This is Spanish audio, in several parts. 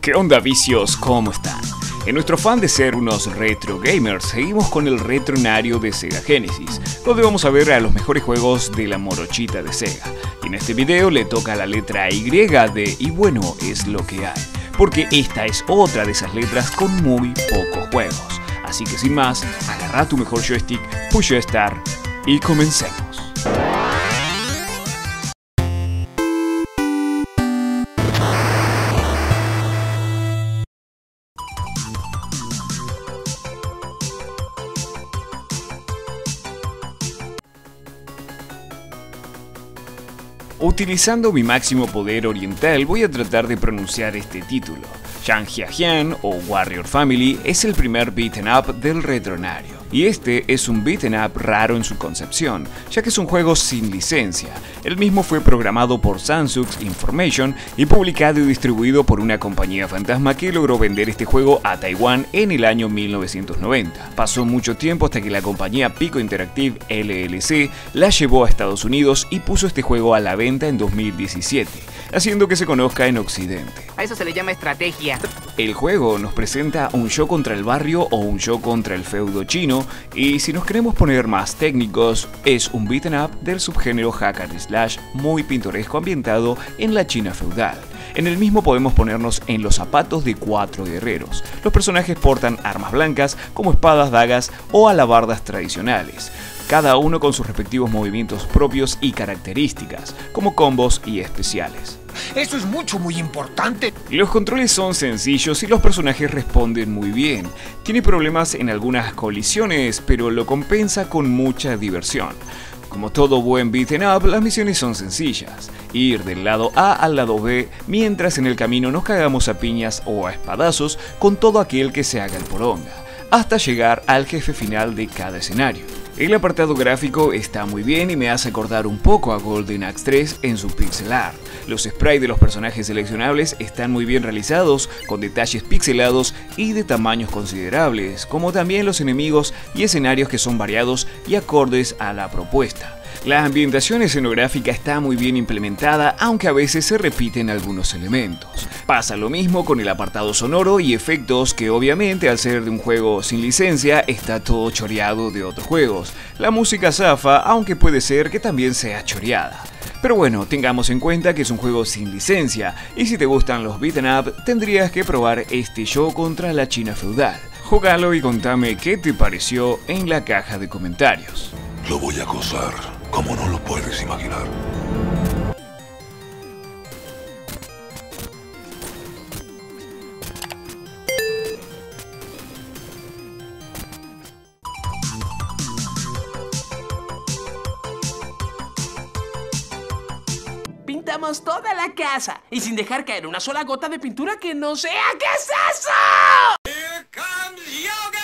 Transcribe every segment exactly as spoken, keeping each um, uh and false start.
¿Qué onda, vicios? ¿Cómo están? En nuestro afán de ser unos retro gamers, seguimos con el retronario de Sega Genesis, donde vamos a ver a los mejores juegos de la morochita de Sega. Y en este video le toca la letra Y de y bueno, es lo que hay, porque esta es otra de esas letras con muy pocos juegos. Así que sin más, agarra tu mejor joystick, push start y comencemos. Utilizando mi máximo poder oriental voy a tratar de pronunciar este título. Jang-Hia-Jian o Warrior Family es el primer beat'em up del retronario. Y este es un beat'em up raro en su concepción, ya que es un juego sin licencia. El mismo fue programado por Samsung Information y publicado y distribuido por una compañía fantasma que logró vender este juego a Taiwán en el año mil novecientos noventa. Pasó mucho tiempo hasta que la compañía Pico Interactive L L C la llevó a Estados Unidos y puso este juego a la venta en dos mil diecisiete, haciendo que se conozca en Occidente. A eso se le llama estrategia. El juego nos presenta un yo contra el barrio o un yo contra el feudo chino, y si nos queremos poner más técnicos, es un beat'em up del subgénero hack and slash muy pintoresco ambientado en la China feudal. En el mismo podemos ponernos en los zapatos de cuatro guerreros. Los personajes portan armas blancas como espadas, dagas o alabardas tradicionales, cada uno con sus respectivos movimientos propios y características, como combos y especiales. Eso es mucho, muy importante. Los controles son sencillos y los personajes responden muy bien. Tiene problemas en algunas colisiones, pero lo compensa con mucha diversión. Como todo buen beat'em up, las misiones son sencillas. Ir del lado A al lado B, mientras en el camino nos cagamos a piñas o a espadazos con todo aquel que se haga el poronga, hasta llegar al jefe final de cada escenario. El apartado gráfico está muy bien y me hace acordar un poco a Golden Axe tres en su pixel art. Los sprites de los personajes seleccionables están muy bien realizados, con detalles pixelados y de tamaños considerables, como también los enemigos y escenarios que son variados y acordes a la propuesta. La ambientación escenográfica está muy bien implementada, aunque a veces se repiten algunos elementos. Pasa lo mismo con el apartado sonoro y efectos, que obviamente al ser de un juego sin licencia está todo choreado de otros juegos. La música zafa, aunque puede ser que también sea choreada. Pero bueno, tengamos en cuenta que es un juego sin licencia, y si te gustan los beat'em up, tendrías que probar este yo contra la China feudal. Jugalo y contame qué te pareció en la caja de comentarios. Lo voy a gozar, como no lo puedes imaginar. Pintamos toda la casa y sin dejar caer una sola gota de pintura que no sea. ¿Qué es eso? Here comes Yogi.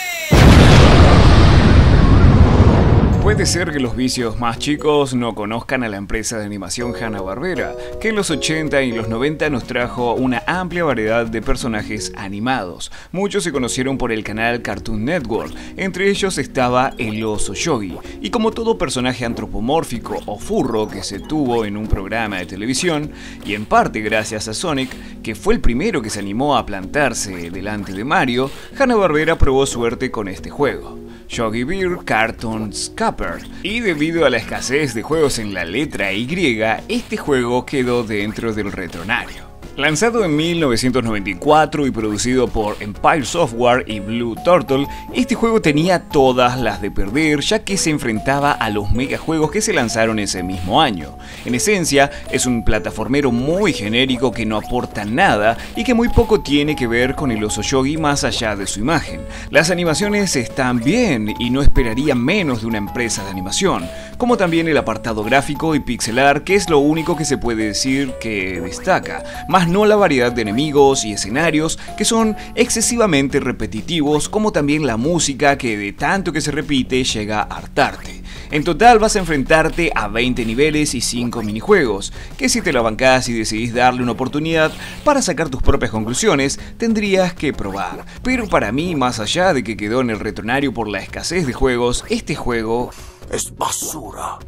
Puede ser que los vicios más chicos no conozcan a la empresa de animación Hanna-Barbera, que en los ochenta y los noventa nos trajo una amplia variedad de personajes animados. Muchos se conocieron por el canal Cartoon Network, entre ellos estaba el oso Yogi, y como todo personaje antropomórfico o furro que se tuvo en un programa de televisión, y en parte gracias a Sonic, que fue el primero que se animó a plantarse delante de Mario, Hanna-Barbera probó suerte con este juego, Yogi Bear Cartoon Scupper, y debido a la escasez de juegos en la letra Y, este juego quedó dentro del retronario. Lanzado en mil novecientos noventa y cuatro y producido por Empire Software y Blue Turtle, este juego tenía todas las de perder, ya que se enfrentaba a los megajuegos que se lanzaron ese mismo año. En esencia, es un plataformero muy genérico que no aporta nada y que muy poco tiene que ver con el oso Yogi más allá de su imagen. Las animaciones están bien y no esperaría menos de una empresa de animación, como también el apartado gráfico y pixelar, que es lo único que se puede decir que destaca, más no la variedad de enemigos y escenarios que son excesivamente repetitivos, como también la música que de tanto que se repite llega a hartarte. En total vas a enfrentarte a veinte niveles y cinco minijuegos, que si te la bancás y decidís darle una oportunidad para sacar tus propias conclusiones, tendrías que probar. Pero para mí, más allá de que quedó en el retronario por la escasez de juegos, este juego Es basura.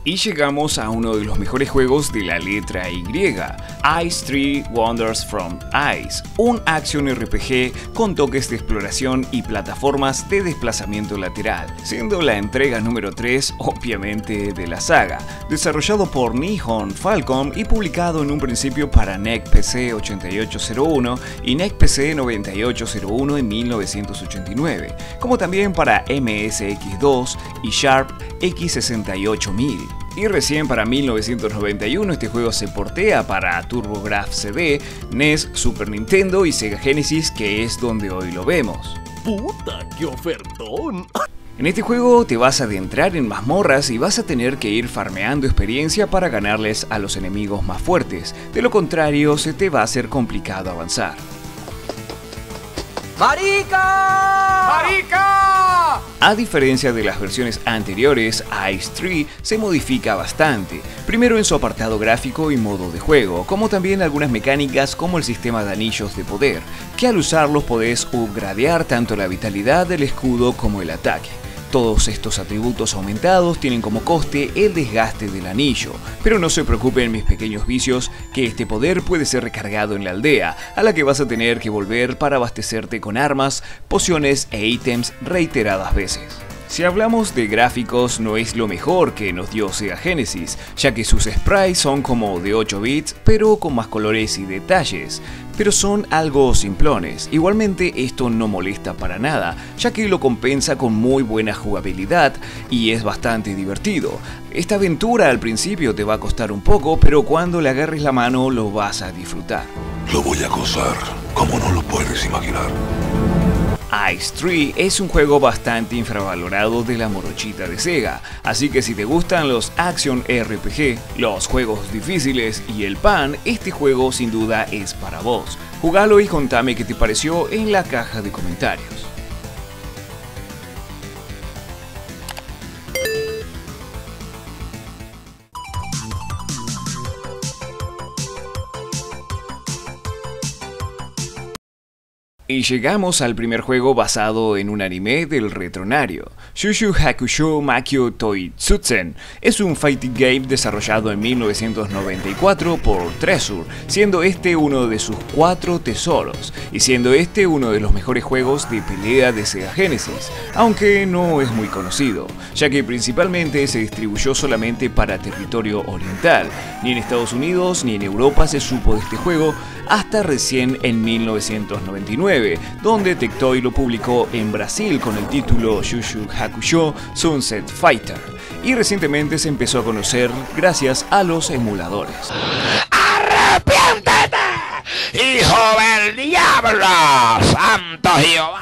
Y llegamos a uno de los mejores juegos de la letra Y, Ice Three Wonders from Ice, un Action R P G con toques de exploración y plataformas de desplazamiento lateral, siendo la entrega número tres obviamente de la saga, desarrollado por Nihon Falcom y publicado en un principio para N E C P C ochenta y ocho cero uno y N E C P C noventa y ocho cero uno en mil novecientos ochenta y nueve, como también para M S X dos y Sharp X sesenta y ocho mil. Y recién para mil novecientos noventa y uno este juego se portea para TurboGrafx C D, N E S, Super Nintendo y Sega Genesis, que es donde hoy lo vemos. ¡Puta, qué ofertón! En este juego te vas a adentrar en mazmorras y vas a tener que ir farmeando experiencia para ganarles a los enemigos más fuertes, de lo contrario se te va a hacer complicado avanzar. ¡Marica! ¡Marica! A diferencia de las versiones anteriores, Ice Three se modifica bastante, primero en su apartado gráfico y modo de juego, como también algunas mecánicas como el sistema de anillos de poder, que al usarlos podés upgradear tanto la vitalidad del escudo como el ataque. Todos estos atributos aumentados tienen como coste el desgaste del anillo, pero no se preocupen mis pequeños vicios, que este poder puede ser recargado en la aldea, a la que vas a tener que volver para abastecerte con armas, pociones e ítems reiteradas veces. Si hablamos de gráficos, no es lo mejor que nos dio Sega Genesis, ya que sus sprites son como de ocho bits, pero con más colores y detalles, pero son algo simplones. Igualmente esto no molesta para nada, ya que lo compensa con muy buena jugabilidad y es bastante divertido. Esta aventura al principio te va a costar un poco, pero cuando le agarres la mano lo vas a disfrutar. Lo voy a gozar como no lo puedes imaginar. Ice Three es un juego bastante infravalorado de la morochita de Sega, así que si te gustan los Action R P G, los juegos difíciles y el pan, este juego sin duda es para vos. Jugalo y contame qué te pareció en la caja de comentarios. Y llegamos al primer juego basado en un anime del retronario. Yu Yu Hakusho Makyo Toitsutsen es un fighting game desarrollado en mil novecientos noventa y cuatro por Treasure, siendo este uno de sus cuatro tesoros, y siendo este uno de los mejores juegos de pelea de Sega Genesis, aunque no es muy conocido, ya que principalmente se distribuyó solamente para territorio oriental. Ni en Estados Unidos ni en Europa se supo de este juego hasta recién en mil novecientos noventa y nueve, donde Tectoy lo publicó en Brasil con el título Yu Yu Hakusho Sunset Fighter, y recientemente se empezó a conocer gracias a los emuladores. ¡Arrepiéntete, hijo del diablo, santo Jehová!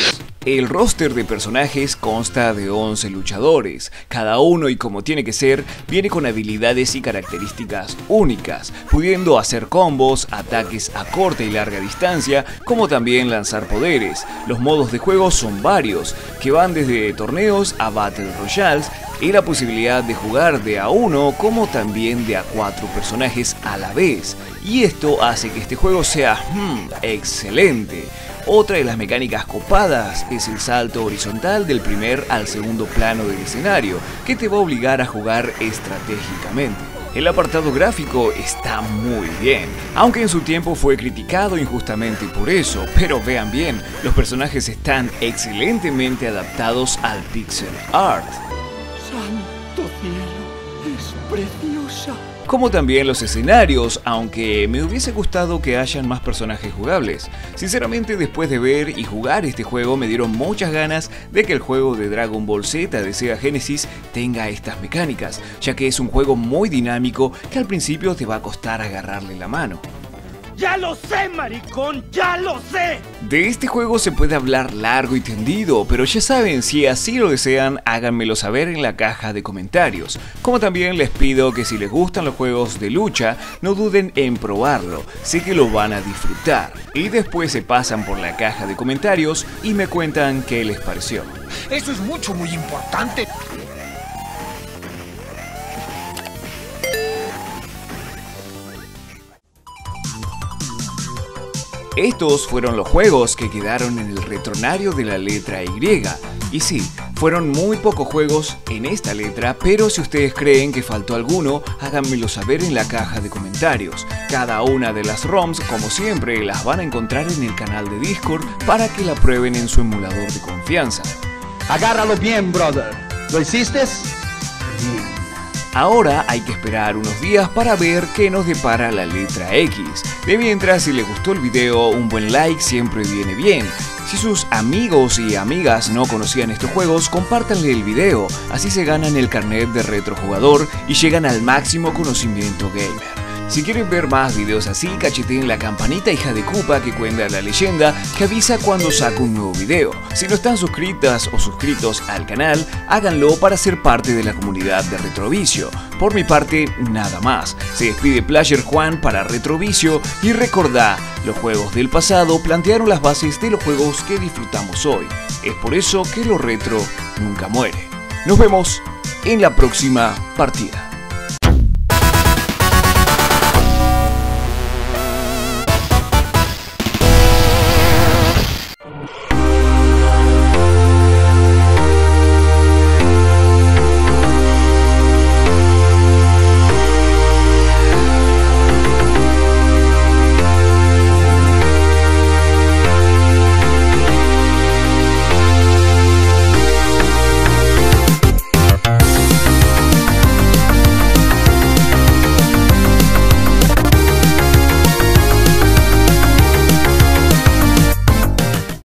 El roster de personajes consta de once luchadores, cada uno y como tiene que ser, viene con habilidades y características únicas, pudiendo hacer combos, ataques a corta y larga distancia, como también lanzar poderes. Los modos de juego son varios, que van desde torneos a Battle Royales, y la posibilidad de jugar de a uno como también de a cuatro personajes a la vez, y esto hace que este juego sea hmm, excelente. Otra de las mecánicas copadas es el salto horizontal del primer al segundo plano del escenario, que te va a obligar a jugar estratégicamente. El apartado gráfico está muy bien, aunque en su tiempo fue criticado injustamente por eso, pero vean bien, los personajes están excelentemente adaptados al pixel art. ¡Santo cielo! ¡Es preciosa! Como también los escenarios, aunque me hubiese gustado que hayan más personajes jugables. Sinceramente, después de ver y jugar este juego me dieron muchas ganas de que el juego de Dragon Ball Z de Sega Genesis tenga estas mecánicas, ya que es un juego muy dinámico que al principio te va a costar agarrarle la mano. ¡Ya lo sé, maricón! ¡Ya lo sé! De este juego se puede hablar largo y tendido, pero ya saben, si así lo desean, háganmelo saber en la caja de comentarios. Como también les pido que si les gustan los juegos de lucha, no duden en probarlo, sé que lo van a disfrutar. Y después se pasan por la caja de comentarios y me cuentan qué les pareció. Eso es mucho, muy importante. Estos fueron los juegos que quedaron en el retronario de la letra Y. Y sí, Fueron muy pocos juegos en esta letra, pero si ustedes creen que faltó alguno, háganmelo saber en la caja de comentarios. Cada una de las ROMs, como siempre, las van a encontrar en el canal de Discord para que la prueben en su emulador de confianza. Agárralo bien, brother. ¿Lo hiciste? Ahora hay que esperar unos días para ver qué nos depara la letra X. De mientras, si les gustó el video, un buen like siempre viene bien. Si sus amigos y amigas no conocían estos juegos, compártanle el video, así se ganan el carnet de retrojugador y llegan al máximo conocimiento gamer. Si quieren ver más videos así, cacheteen la campanita hija de Koopa que cuenta la leyenda que avisa cuando saco un nuevo video. Si no están suscritas o suscritos al canal, háganlo para ser parte de la comunidad de Retrovicio. Por mi parte, nada más. Se despide Player Juan para Retrovicio y recordá, los juegos del pasado plantearon las bases de los juegos que disfrutamos hoy. Es por eso que lo retro nunca muere. Nos vemos en la próxima partida.